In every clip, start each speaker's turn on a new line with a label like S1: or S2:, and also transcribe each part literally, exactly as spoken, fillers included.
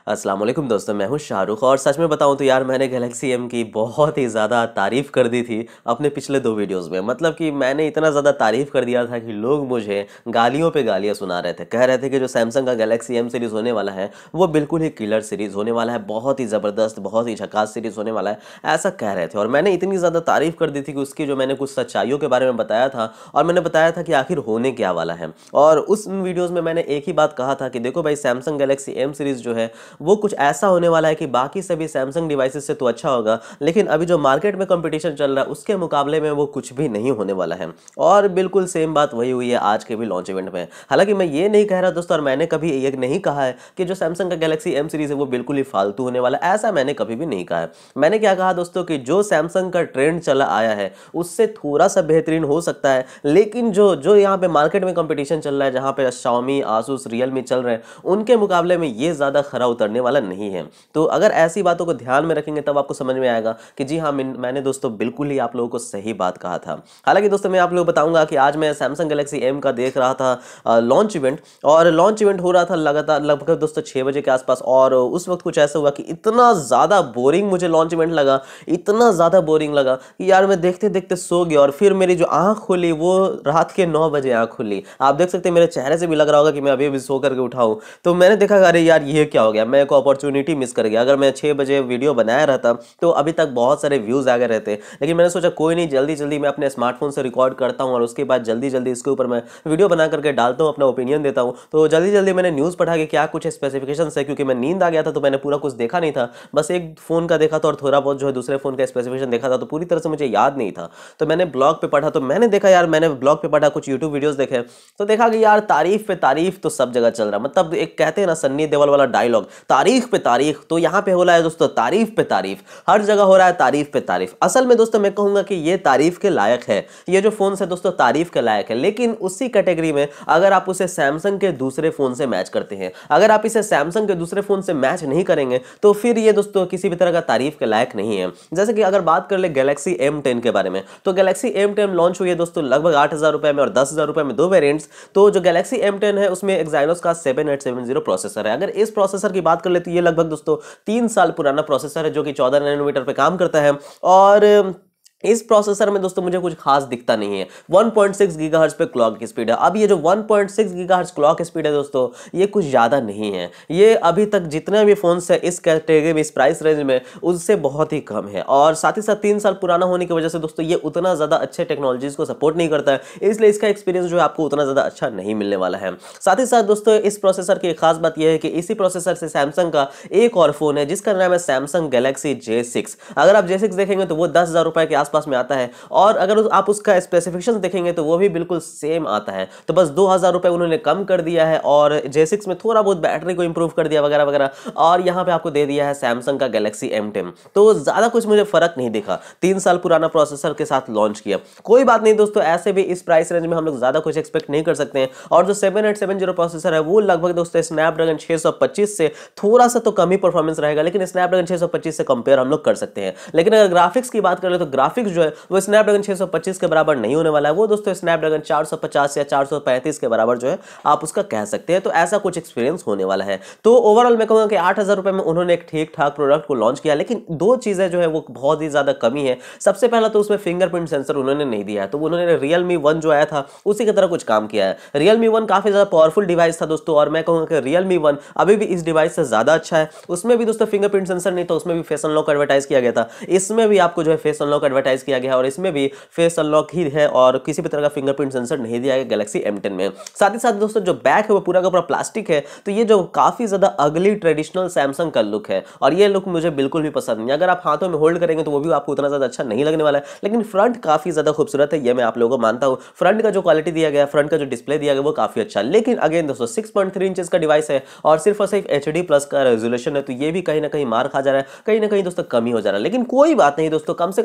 S1: अस्सलाम वालेकुम दोस्तों, मैं हूं शाहरुख। और सच में बताऊं तो यार मैंने गैलेक्सी एम की बहुत ही ज़्यादा तारीफ़ कर दी थी अपने पिछले दो वीडियोस में। मतलब कि मैंने इतना ज़्यादा तारीफ़ कर दिया था कि लोग मुझे गालियों पे गालियां सुना रहे थे। कह रहे थे कि जो सैमसंग का गैलेक्सी एम सीरीज़ होने वाला है वो बिल्कुल ही किलर सीरीज़ होने वाला है, बहुत ही ज़बरदस्त, बहुत ही झकास सीरीज़ होने वाला है, ऐसा कह रहे थे। और मैंने इतनी ज़्यादा तारीफ़ कर दी थी कि उसकी जो मैंने कुछ सच्चाइयों के बारे में बताया था और मैंने बताया था कि आखिर होने क्या वाला है। और उस वीडियोज़ में मैंने एक ही बात कहा था कि देखो भाई, सैमसंग गैलेक्सी एम सीरीज़ जो है वो कुछ ऐसा होने वाला है कि बाकी सभी सैमसंग डिवाइसेस से तो अच्छा होगा, लेकिन अभी जो मार्केट में कंपटीशन चल रहा है उसके मुकाबले में वो कुछ भी नहीं होने वाला है। और बिल्कुल सेम बात वही हुई है आज के भी लॉन्च इवेंट में। हालांकि मैं ये नहीं कह रहा दोस्तों, और मैंने कभी ये नहीं कहा है कि जो सैमसंग का गैलेक्सी एम सीरीज है वो बिल्कुल ही फालतू होने वाला है, ऐसा मैंने कभी भी नहीं कहा है। मैंने क्या कहा दोस्तों कि जो सैमसंग का ट्रेंड चला आया है उससे थोड़ा सा बेहतरीन हो सकता है, लेकिन जो जो यहाँ पे मार्केट में कंपटीशन चल रहा है, जहाँ पे Xiaomi, Asus, Realme चल रहे हैं, उनके मुकाबले में ये ज़्यादा खरा उतरने वाला नहीं है। तो अगर ऐसी बातों को ध्यान में रखेंगे तब आपको समझ में आएगा कि जी हाँ, मैंने दोस्तों बिल्कुल ही आप लोगों को सही बात कहा था। हालांकि दोस्तों मैं आप लोगों को बताऊंगा कि आज मैं सैमसंग गैलेक्सी एम का देख रहा था लॉन्च इवेंट, और लॉन्च इवेंट हो रहा था लगातार लगभग दोस्तों छः बजे के आसपास। और उस वक्त कुछ ऐसा हुआ कि इतना ज़्यादा बोरिंग मुझे लॉन्च इवेंट लगा, इतना ज़्यादा बोरिंग लगा कि यार मैं देखते देखते सो गया। और फिर मेरी जो आँख खुली वो रात के नौ बजे आँख खुली। आप देख सकते हैं मेरे चेहरे से भी लग रहा होगा कि मैं अभी अभी सो करके उठा हूँ। तो मैंने देखा अरे यार ये क्या हो गया, मैं एक अपॉर्चुनिटी मिस कर गया। अगर मैं छः बजे वीडियो बनाया रहता तो अभी तक बहुत सारे व्यूज़ आ गए रहते, लेकिन मैंने सोचा कोई नहीं, जल्दी जल्दी मैं अपने स्मार्टफोन से रिकॉर्ड करता हूँ और उसके बाद जल्दी जल्दी इसके ऊपर मैं वीडियो बना करके डालता हूँ, अपना ओपिनियन देता हूँ। तो जल्दी जल्दी मैंने न्यूज़ पढ़ा कि क्या कुछ स्पेसिफिकेशन है, क्योंकि मैं नींद आ गया था तो मैंने पूरा कुछ देखा नहीं था, बस एक फ़ोन का देखा था और थोड़ा बहुत जो है दूसरे फ़ोन का स्पेसिफिकेशन देखा था, तो पूरी तरह से मुझे याद नहीं था। तो मैंने ब्लॉग पे पढ़ा, तो मैंने देखा यार, मैंने ब्लॉग पे पढ़ा, कुछ यूट्यूब वीडियोज़ देखे, तो देखा कि यार तारीफ पे तारीफ तो सब जगह चल रहा है। मतलब एक कहते हैं ना सन्नी देओल वाला डायलॉग, तारीफ पे तारीफ, तो यहाँ पे हो रहा है दोस्तों तारीफ पे तारीफ, हर जगह हो रहा है तारीफ पे तारीफ। असल में दोस्तों मैं कहूंगा कि ये तारीफ के लायक है, ये जो फोन है दोस्तों तारीफ के लायक है, लेकिन उसी कैटेगरी में अगर आप उसे सैमसंग के दूसरे फोन से मैच करते हैं, अगर आप इसे सैमसंग के दूसरे फोन से मैच नहीं करेंगे तो फिर ये दोस्तों किसी भी तरह का तारीफ के लायक नहीं है। जैसे कि अगर बात कर ले गैलेक्सी एम टेन के बारे में, तो गैलेक्सी एम टेन लॉन्च हुई है दोस्तों लगभग आठ हजार रुपए में और दस हजार रुपए में, दो वेरिएंट्स। तो जो गैलेक्सी एम टेन है उसमें एक्साइनोस का seven eight seven zero processor है। अगर इस प्रोसेसर की बात कर ले तो ये लगभग दोस्तों तीन साल पुराना प्रोसेसर है जो कि चौदह नैनोमीटर पे काम करता है। और इस प्रोसेसर में दोस्तों मुझे कुछ खास दिखता नहीं है। वन पॉइंट सिक्स गीगाहर्ट्ज पे क्लॉक की स्पीड है। अब ये जो one point six gigahertz clock speed है दोस्तों, ये कुछ ज़्यादा नहीं है। ये अभी तक जितने भी फोन्स है इस कैटेगरी में, इस प्राइस रेंज में, उससे बहुत ही कम है। और साथ ही साथ तीन साल पुराना होने की वजह से दोस्तों ये उतना ज़्यादा अच्छे टेक्नोलॉजीज़ को सपोर्ट नहीं करता है, इसलिए इसका एक्सपीरियंस जो है आपको उतना ज़्यादा अच्छा नहीं मिलने वाला है। साथ ही साथ दोस्तों इस प्रोसेसर की एक खास बात यह है कि इसी प्रोसेसर से सैमसंग का एक और फोन है जिसका नाम है सैमसंग गैलेक्सी जे सिक्स। अगर आप जे सिक्स देखेंगे तो वो दस हज़ार रुपये के आसपास में आता है, और अगर आप उसका स्पेसिफिकेशन देखेंगे तो वो भी बिल्कुल सेम आता है। तो बस दो हज़ार रुपये उन्होंने कम कर दिया है और जे सिक्स में थोड़ा बहुत बैटरी को इंप्रूव कर दिया वगैरह वगैरह, और यहाँ पे आपको दे दिया है सैमसंग का गैलेक्सी एम टेन। तो ज़्यादा कुछ मुझे फर्क नहीं दिखा, तीन साल पुराना प्रोसेसर के साथ लॉन्च किया। कोई बात नहीं दोस्तों, ऐसे भी इस प्राइस रेंज में हम लोग ज़्यादा कुछ एक्सपेक्ट नहीं कर सकते हैं। और जो seven eight seven zero processor है वो लगभग दोस्तों स्नैपड्रैगन छः सौ पच्चीस से थोड़ा सा तो कम ही परफॉर्मेंस रहेगा, लेकिन स्नैपड्रैगन छः सौ पच्चीस से कंपेयर हम लोग कर सकते हैं। लेकिन अगर ग्राफिक्स की बात करें तो ग्राफिक्स जो है वो स्नैपड्रैगन छः सौ पच्चीस के बराबर नहीं होने वाला है, वो दोस्तों स्नैपड्रैगन चार सौ पचास या चार सौ पैंतीस के बराबर जो है आप उसका कह सकते हैं। तो ऐसा कुछ एक्सपीरियंस होने वाला है। तो ओवरऑल मैं कहूँगा कि आठ हज़ार रुपये में उन्होंने एक ठीक ठाक प्रोडक्ट को लॉन्च किया, लेकिन दो चीज़ें जो है वो बहुत ही ज़्यादा कमी है। सबसे पहला तो उसमें फिंगरप्रिंट सेंसर उन्होंने नहीं दिया है, तो उन्होंने रियलमी वन जो आया था उसी की तरह कुछ काम किया है। रियलमी वन काफ़ी ज़्यादा पावरफुल डिवाइस था दोस्तों, और मैं कहूँगा कि रियलमी वन अभी भी इस डिवाइस से ज़्यादा अच्छा है। उसमें भी दोस्तों फिंगरप्रिंट सेंसर नहीं था, उसमें भी फेस अनलॉक एडवर्टाइज किया गया था, इसमें भी आपको जो है फेस अनलॉक एडवर्टाइज किया गया है, और इसमें भी फेस अनलॉक ही है और किसी भी तरह का फिंगरप्रिंट सेंसर नहीं दिया गया गैलेक्सी एम टेन में। साथ ही साथ दोस्तों जो बैक है वो पूरा का पूरा प्लास्टिक है, तो ये जो काफी ज्यादा अगली ट्रेडिशनल सैमसंग का लुक है, और ये लुक मुझे बिल्कुल भी पसंद नहीं। अगर आप हाथों में होल्ड करेंगे तो वो भी आपको उतना ज्यादा अच्छा नहीं लगने वाला है, लेकिन फ्रंट काफी ज्यादा खूबसूरत है, ये मैं आप लोगों को मानता हूँ। फ्रंट का जो क्वालिटी दिया गया, फ्रंट का जो डिस्प्ले दिया गया वो काफी अच्छा है। लेकिन अगेन दोस्तों सिक्स पॉइंट थ्री इंचेस का डिवाइस है और सिर्फ और सिर्फ एच डी प्लस का रेजोल्यूशन है, तो ये भी कहीं ना कहीं मार खा जा रहा है, कहीं ना कहीं दोस्तों कमी हो जा रहा है। लेकिन कोई बात नहीं दोस्तों, कम से कम आठ हजार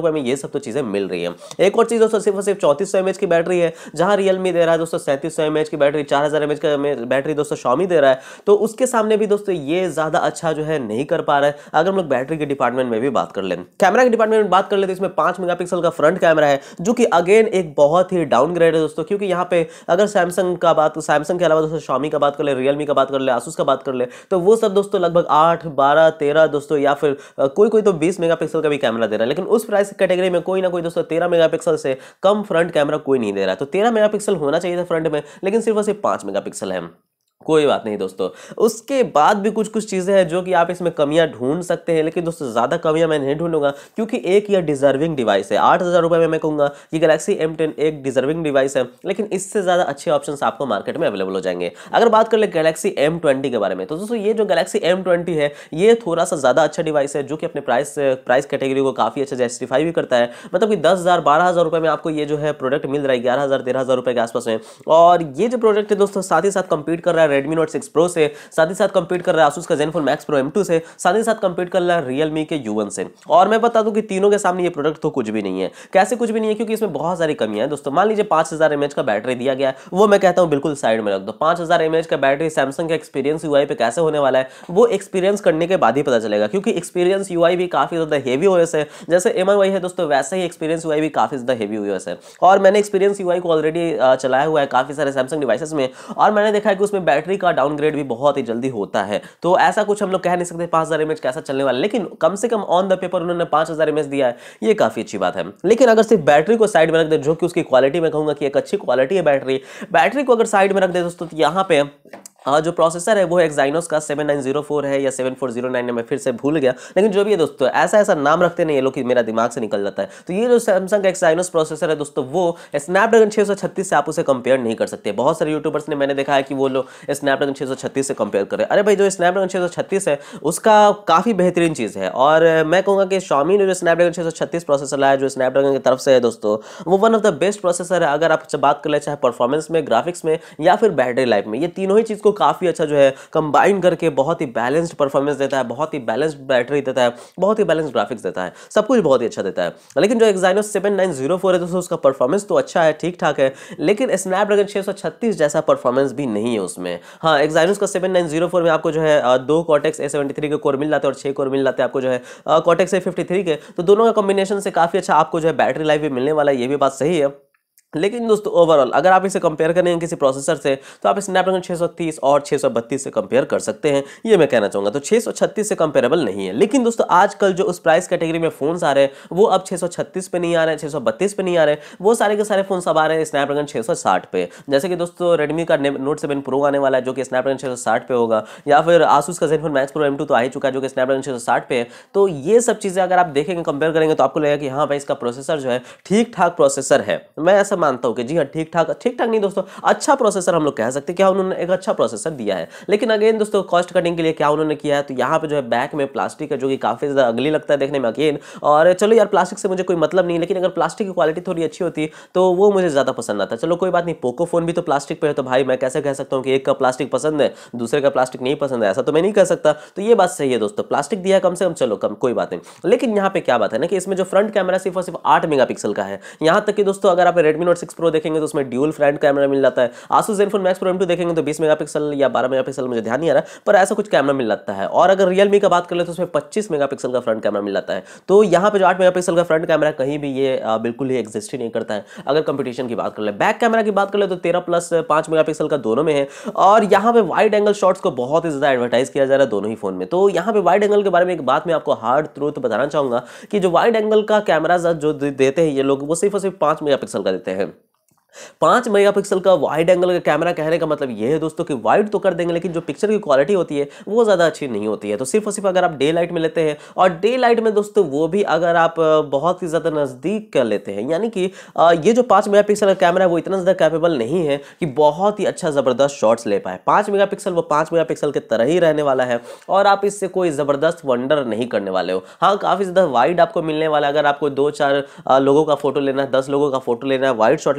S1: रुपए में ये सब तो चीजें मिल रही है। एक और चीज दोस्तों, सिर्फ और सिर्फ चौंतीस सौ एमएच की बैटरी है, जहां रियलमी दे रहा है दोस्तों सैंतीस सौ एमएच की बैटरी, चार हजार एमएच का बैटरी दोस्तों Xiaomi दे रहा है। तो उसके सामने भी दोस्तों ये ज्यादा अच्छा जो है नहीं कर पा रहा है। अगर हम लोग बैटरी के डिपार्टमेंट में भी बात कर लें, कैमरा के डिपार्टमेंट में बात कर ले, तो इसमें पांच मेगापिक्सल का फ्रंट कैमरा है, जो कि अगेन एक बहुत ही डाउनग्रेड है दोस्तों, क्योंकि यहाँ पे अगर सैमसंग का बात, सैमसंग के अलावा दोस्तों Xiaomi का बात कर ले, रियलमी का बात कर ले, आसूस का बात कर ले, तो वो सब दोस्तों लगभग आठ बारह तेरह दोस्तों, या फिर कोई कोई तो बीस मेगापिक्सल का भी कैमरा दे रहा है। लेकिन उस प्राइस कैटेगरी में कोई ना कोई दोस्तों तेरह मेगापिक्सल से कम फ्रंट कैमरा कोई नहीं दे रहा है। तो तेरह मेगापिक्सल होना चाहिए था फ्रंट में, लेकिन सिर्फ और सिर्फ पांच मेगापिक्सल है। कोई बात नहीं दोस्तों, उसके बाद भी कुछ कुछ चीज़ें हैं जो कि आप इसमें कमियां ढूंढ सकते हैं, लेकिन दोस्तों ज़्यादा कमियां मैं नहीं ढूंढूंगा, क्योंकि एक यह डिजर्विंग डिवाइस है। आठ हज़ार रुपये में मैं कहूँगा कि गैलेक्सी एम टेन एक डिजर्विंग डिवाइस है, लेकिन इससे ज़्यादा अच्छे ऑप्शंस आपको मार्केट में अवेलेबल हो जाएंगे। अगर बात कर ले गैलेक्सी एम ट्वेंटी के बारे में, तो दोस्तों ये जो गैलेक्सी एम ट्वेंटी है, ये थोड़ा सा ज़्यादा अच्छा डिवाइस है, जो कि अपने प्राइस प्राइस कैटेगरी को काफ़ी अच्छा जस्टिफाई भी करता है। मतलब कि दस हज़ार बारह हज़ार रुपये में आपको ये जो है प्रोडक्ट मिल रहा है, ग्यारह हज़ार तेरह हज़ार रुपये के आसपास में। और ये जो प्रोडक्ट है दोस्तों, साथ ही साथ कंपीट कर रहा है रेडमी नोट सिक्स प्रो से, साथ ही साथ कंपीट कर रहा है Asus का Zenfone Max Pro M two से, साथ ही साथ कंपीट कर रहा है Realme के यू वन से। और मैं बता दूं कि तीनों के सामने ये प्रोडक्ट तो कुछ भी नहीं है। कैसे कुछ भी नहीं है? क्योंकि इसमें बहुत सारी कमियां हैं दोस्तों। मान लीजिए पांच हज़ार एमएच का बैटरी दिया गया है, वो मैं कहता हूं बिल्कुल साइड में रख दो। पांच हज़ार एमएच का बैटरी सैमसंग का एक्सपीरियंस यूआई पे कैसे होने वाला है, वो एक्सपीरियंस करने के बाद ही पता चलेगा, क्योंकि एक्सपीरियंस यूआई भी काफी ज्यादा हेवी ओएस है। जैसे एमआई है दोस्तों, वैसे ही एक्सपीरियंस यूआई भी काफी ज्यादा हेवी ओएस है। और मैंने एक्सपीरियंस यूआई को ऑलरेडी चलाया हुआ है काफी सारे सैमसंग डिवाइसेस में, और मैंने देखा है कि उसमें बैटरी का डाउनग्रेड भी बहुत ही जल्दी होता है। तो ऐसा कुछ हम लोग कह नहीं सकते पांच हज़ार एमएच कैसा चलने वाला है, लेकिन कम से कम ऑन द पेपर उन्होंने पांच हज़ार एमएच दिया है, ये काफी अच्छी बात है। लेकिन अगर सिर्फ बैटरी को साइड में रख दे, जो कि उसकी क्वालिटी मैं कहूंगा कि एक अच्छी क्वालिटी है बैटरी बैटरी को अगर साइड में रख दे दोस्तों, तो यहाँ पे हाँ जो प्रोसेसर है वो एक्साइनोस का सेवन नाइन ज़ीरो फोर है या सेवन फोर ज़ीरो नाइन है, मैं फिर से भूल गया, लेकिन जो भी है दोस्तों, ऐसा ऐसा नाम रखते नहीं ये लोग कि मेरा दिमाग से निकल जाता है। तो ये जो सैमसंग का एक्साइनोस प्रोसेसर है दोस्तों, वो स्नैपड्रैगन छह सौ छत्तीस से आप उसे कंपेयर नहीं कर सकते। बहुत सारे यूट्यूबर्स ने मैंने देखा है कि वो लोग स्नैपड्रैगन छह सौ छत्तीस से कंपेयर करें। अरे भाई, जो स्नैपड्रैगन छह सौ छत्तीस है उसका काफ़ी बेहतरीन चीज़ है, और मैं कहूँगा कि Xiaomi ने जो स्नैपड्रैगन छह सौ छत्तीस प्रोसेसर लाया, जो स्नैपड्रैगन की तरफ से है दोस्तों, वो one of the best processor है। अगर आप बात कर ले चाहे परफॉर्मेंस में, ग्राफिक्स में, या फिर बैटरी लाइफ में, ये तीनों ही चीज़ को काफ़ी अच्छा जो है कंबाइन करके बहुत ही बैलेंस्ड परफॉर्मेंस देता है, बहुत ही बैलेंस्ड बैटरी देता है, बहुत ही बैलेंस्ड ग्राफिक्स देता है, सब कुछ बहुत ही अच्छा देता है। लेकिन जो Exynos seven nine zero four है दोस्तों, उसका परफॉर्मेंस तो अच्छा है, ठीक ठाक है, लेकिन स्नैपड्रैगन छह सौ छत्तीस जैसा परफॉर्मेंस भी नहीं है उसमें। हाँ, एक्साइनोस का सेवन नाइन ज़ीरो फोर में आपको जो है दो कॉर्टेक्स ए सेवेंटी थ्री के कोर मिल जाते हैं और छह कोर मिल जाते हैं आपको जो है कॉर्टेक्स ए फिफ्टी थ्री के। तो दोनों का कॉम्बिनेशन से काफी अच्छा आपको जो है बैटरी लाइफ भी मिलने वाला है, ये भी बात सही है। लेकिन दोस्तों ओवरऑल अगर आप इसे कंपेयर करेंगे किसी प्रोसेसर से, तो आप स्नैपड्रैगन छह सौ तीस और छह सौ बत्तीस से कंपेयर कर सकते हैं, ये मैं कहना चाहूँगा। तो छह सौ छत्तीस से कंपेरेबल नहीं है। लेकिन दोस्तों आजकल जो उस प्राइस कैटेगरी में फोन्स आ रहे हैं, वो अब छह सौ छत्तीस पे नहीं आ रहे हैं, छह सौ बत्तीस पे नहीं आ रहे हैं, वो सारे के सारे फोन्स अब आ रहे हैं स्नैपड्रैगन छह सौ साठ पे। जैसे कि दोस्तों रेडमी का नोट सेवन प्रो आने वाला है, जो कि स्नैपड्रैगन छह सौ साठ पे होगा, या फिर आसूस का Zenfone Max Pro M two तो आ ही चुका है, जो कि स्नैपड्रैगन छह सौ साठ पे है। तो ये सब चीज़ें अगर आप देखेंगे, कंपेयर करेंगे, तो आपको लगेगा कि हाँ भाई, इसका प्रोसेसर जो है ठीक ठाक प्रोसेसर है। मैं ऐसा मानता हूँ कि जी हाँ, ठीक ठाक ठीक ठाक नहीं दोस्तों, अच्छा प्रोसेसर हम लोग कह सकते हैं। क्या उन्होंने एक अच्छा प्रोसेसर दिया है। लेकिन अगेन दोस्तों, कॉस्ट कटिंग के लिए क्या उन्होंने किया है, तो यहाँ पे जो है बैक में प्लास्टिक है, जो कि काफी ज्यादा अगली लगता है देखने में अगेन। और चलो यार, प्लास्टिक से मुझे कोई मतलब नहीं, लेकिन अगर प्लास्टिक की क्वालिटी थोड़ी अच्छी होती तो वो मुझे ज्यादा पसंद आता। चलो कोई बात नहीं, पोको फोन भी तो प्लास्टिक पे है, तो भाई मैं कैसे कह सकता हूँ कि एक का प्लास्टिक पसंद है दूसरे का प्लास्टिक नहीं पसंद है, ऐसा तो मैं नहीं कह सकता। तो ये बात सही है दोस्तों, प्लास्टिक दिया कम से कम, चलो कम कोई बात नहीं। लेकिन यहाँ पे क्या बात है ना कि इसमें जो फ्रंट कैमरा सिर्फ और सिर्फ आठ मेगापिक्सल का है। यहाँ तक कि दोस्तों अगर आप रेडमी नोट सिक्स प्रो देखेंगे तो उसमें ड्यूल फ्रंट कैमरा मिल जाता है। Asus Zenfone Max Pro M two देखेंगे तो बीस मेगापिक्सल या बारह मेगापिक्सल, मुझे ध्यान नहीं आ रहा, पर ऐसा कुछ कैमरा मिल जाता है। और अगर Realme का बात कर ले तो उसमें पच्चीस मेगापिक्सल का फ्रंट कैमरा मिल जाता है। तो यहाँ पे जो आठ मेगापिक्सल का फ्रंट कैमरा कहीं भी ये आ, बिल्कुल ही एग्जिस्ट ही नहीं करता है। अगर कंपटीशन की बात कर ले, बैक कैमरा की बात कर ले, तो तेरह प्लस पांच मेगापिक्सल का दोनों में है। और यहाँ पे वाइड एंगल शॉट्स को बहुत ही ज्यादा एडवर्टाइज किया जा रहा है दोनों ही फोन में। तो यहाँ पे वाइड एंगल के बारे में एक बात मैं आपको हार्ड ट्रूथ बताना चाहूंगा कि जो वाइड एंगल का कैमरा जो देते हैं ये लोग, वो सिर्फ और सिर्फ पांच मेगापिक्सल का देते हैं। पांच मेगापिक्सल का वाइड एंगल का कैमरा कहने का मतलब ये है दोस्तों कि वाइड तो कर देंगे, लेकिन जो पिक्चर की क्वालिटी होती है वो ज़्यादा अच्छी नहीं होती है। तो सिर्फ और सिर्फ अगर आप डे लाइट में लेते हैं, और डे लाइट में दोस्तों वो भी अगर आप बहुत ही ज़्यादा नज़दीक कर लेते हैं, यानी कि ये जो पाँच मेगापिक्सल का कैमरा है वो इतना ज़्यादा कैपेबल नहीं है कि बहुत ही अच्छा ज़बरदस्त शॉट्स ले पाए। पाँच मेगापिक्सल वो पाँच मेगापिक्सल के तरह ही रहने वाला है, और आप इससे कोई ज़बरदस्त वंडर नहीं करने वाले हो। हाँ, काफ़ी ज़्यादा वाइड आपको मिलने वाला है। अगर आपको दो चार लोगों का फोटो लेना है, दस लोगों का फोटो लेना है, वाइड शॉट लेना है, ठीक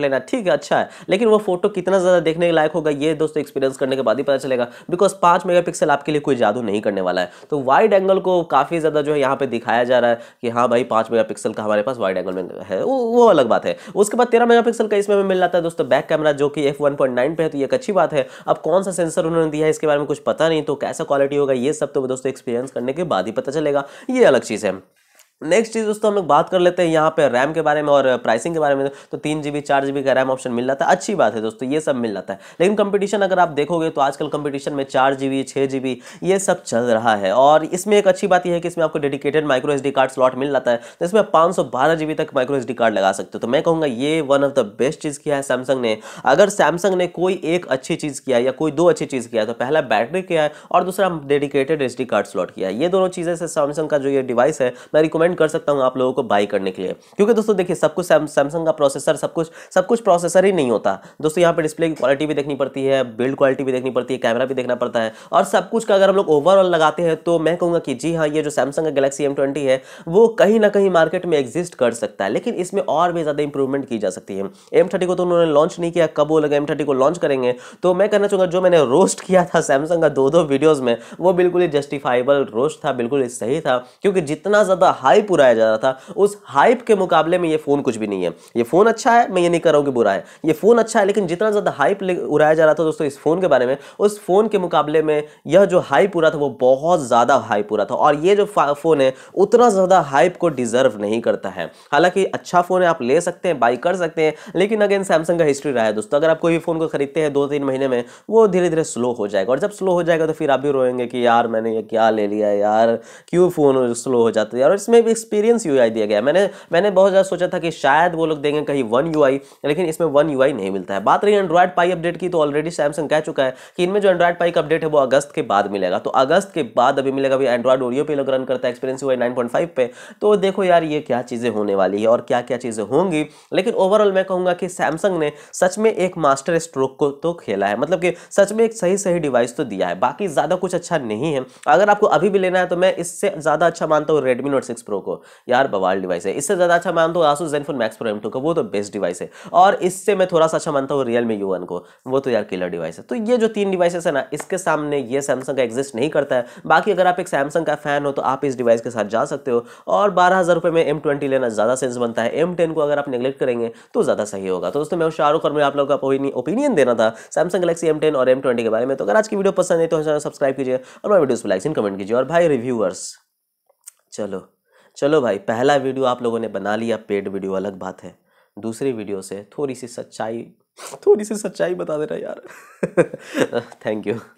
S1: ठीक है, अच्छा है, लेकिन वो फोटो कितना ज़्यादा देखने के लायक होगा ये दोस्तों एक्सपीरियंस करने के बाद ही पता चलेगा, बिकॉज पाँच मेगापिक्सल आपके लिए कोई जादू नहीं करने वाला है। तो वाइड एंगल को काफ़ी ज़्यादा जो है यहाँ पे दिखाया जा रहा है कि हाँ भाई पाँच मेगापिक्सल का हमारे पास वाइड एंगल में है, वो, वो अलग बात है। उसके बाद तेरह मेगापिक्सल का इसमें मिल जाता है दोस्तों बैक कैमरा, जो कि एफ वन पॉइंट नाइन पे है, तो ये एक अच्छी बात है। अब कौन सा सेंसर उन्होंने दिया है इसके बारे में कुछ पता नहीं, तो कैसा क्वालिटी होगा ये सब तो दोस्तों एक्सपीरियंस करने के बाद ही पता चलेगा, ये अलग चीज़ है। नेक्स्ट चीज़ दोस्तों हम लोग बात कर लेते हैं यहाँ पे रैम के बारे में और प्राइसिंग के बारे में। तो तीन जी बी चार जी बी का रैम ऑप्शन मिल जाता है, अच्छी बात है दोस्तों, ये सब मिल जाता है। लेकिन कंपटीशन अगर आप देखोगे तो आजकल कंपटीशन में चार जी बी छः जी बी ये सब चल रहा है। और इसमें एक अच्छी बात यह है कि इसमें आपको dedicated micro S D card slot मिल जाता है, तो इसमें पाँच सौ बारह जी बी तक माइक्रो एस डी कार्ड लगा सकते हो। तो मैं कहूँगा ये वन ऑफ द बेस्ट चीज़ किया है सैमसंग ने। अगर सैमसंग ने कोई एक अच्छी चीज़ किया है या कोई दो अच्छी चीज़ किया है तो पहला बैटरी किया है और दूसरा dedicated S D card slot किया है। ये दोनों चीज़ें से सैमसंग का जो ये डिवाइस है मैं रिकमेंड कर सकता हूँ आप लोग को बाई करने के लिए, क्योंकि दोस्तों देखिए सब कुछ सैमसंग का प्रोसेसर सब कुछ सब कुछ प्रोसेसर ही नहीं होता दोस्तों। यहाँ पे डिस्प्ले की क्वालिटी भी देखनी पड़ती है, बिल्ड क्वालिटी भी देखनी पड़ती है, कैमरा भी देखना पड़ता है, और सब कुछ का अगर हम लोग ओवरऑल लगाते हैं तो मैं कहूँगा कि जी हाँ ये जो सैमसंग का गैलेक्सी एम ट्वेंटी है वो कहीं ना कहीं मार्केट में एग्जिस्ट कर सकता है, लेकिन इसमें और भी ज़्यादा इंप्रूवमेंट की जा सकती है। एम थर्टी को तो उन्होंने लॉन्च नहीं किया, कब वो लगा एम थर्टी को लॉन्च करेंगे। तो मैं कहना चाहूँगा जो मैंने रोस्ट किया था सैमसंग का दो दो वीडियोज़ में वो बिल्कुल ही जस्टिफाइबल रोस्ट था, बिल्कुल ही सही था, क्योंकि जितना ज़्यादा हाइप उड़ाया जा रहा था उस हाइप के मुकाबले में ये फोन कुछ भी नहीं है। ये फोन अच्छा है, मैं ये नहीं कर रहा हूं कि बुरा है, ये फोन अच्छा है, लेकिन जितना ज्यादा हाइप उड़ाया जा रहा था दोस्तों इस फोन के बारे में, उस फोन के मुकाबले में यह जो हाइप उड़ा था वो बहुत ज्यादा हाइप उड़ा था, और ये जो फोन है उतना ज्यादा हाइप को डिजर्व नहीं करता है। हालांकि अच्छा फोन है, आप ले सकते हैं, बाई कर सकते हैं, लेकिन अगेन सैमसंग का हिस्ट्री रहा है दोस्तों, अगर आप कोई भी फोन को खरीदते हैं दो तीन महीने में वो धीरे धीरे स्लो हो जाएगा, और जब स्लो हो जाएगा तो फिर आप भी रोएंगे कि यार मैंने ये क्या ले लिया यार, क्यों फोन स्लो हो जाता है यार। और इसमें भी एक्सपीरियंस यूआई दिया गया है, मैंने मैंने बहुत ज़्यादा सोचा था कि शायद वो लोग देंगे कहीं वन यूआई, लेकिन इसमें वन यूआई नहीं मिलता है। बात रही एंड्रॉइड पाई अपडेट की, तो ऑलरेडी सैमसंग कह चुका है कि इनमें जो एंड्रॉइड पाई का अपडेट है वो अगस्त के बाद मिलेगा, तो अगस्त के बाद अभी मिलेगा। अभी एंड्रॉइड ओरियो पे लोग रन करता है, experience UI nine point five पे, तो देखो यार ये क्या चीज़ें होने वाली है और क्या क्या चीज़ें होंगी। लेकिन ओवरऑल मैं कहूँगा कि सैमसंग ने सच में एक मास्टर स्ट्रोक को तो खेला है, मतलब कि सच में एक सही सही डिवाइस तो दिया है, बाकी ज़्यादा कुछ अच्छा नहीं है। अगर आपको अभी भी लेना है तो मैं इससे ज़्यादा अच्छा मानता हूँ रेडमी नोट सिक्स प्रो को, यार बवाल डिवाइस है। इससे ज़्यादा अच्छा मानता हूँ Asus Zenfone Max Pro M two का, वो तो बेस्ट डिवाइस है। और इससे मैं थोड़ा सा अच्छा मानता हूँ रियलमी यू वन को, वो तो यार किलर डिवाइस है। तो ये जो तीन डिवाइसेस है ना, इसके सामने ये सैमसंग का एग्जिस्ट नहीं करता है। बाकी अगर आप एक सैमसंग का फैन हो तो आप इस डिवाइस के साथ जा सकते हो, और बारह हज़ार रुपये में एम ट्वेंटी लेना ज़्यादा सेंस बनता है। एम टेन को अगर आप नेग्लेक्ट करेंगे तो ज़्यादा सही होगा। तो दोस्तों मैं शाहरुख और मैं आप लोगों का ओपिनियन देना था सैमसंग गैलेक्सी एम टेन और एम ट्वेंटी के बारे में। तो अगर आज की वीडियो पसंद है तो चैनल सब्सक्राइब कीजिए और मेरे वीडियोस को लाइक एंड कमेंट कीजिए। और भाई रिव्यूअर्स, चलो चलो भाई, पहला वीडियो आप लोगों ने बना लिया पेड वीडियो, अलग बात है, दूसरी वीडियो से थोड़ी सी सच्चाई थोड़ी सी सच्चाई बता देना यार। Thank you.